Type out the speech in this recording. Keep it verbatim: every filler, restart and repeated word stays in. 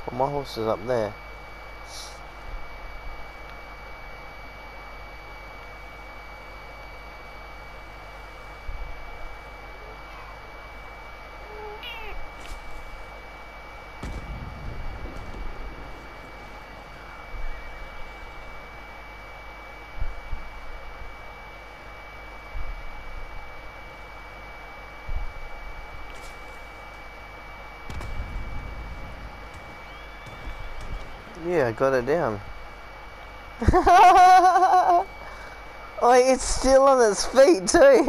Well, my horse is up there. Yeah, I got it down. Oh, it's still on its feet too.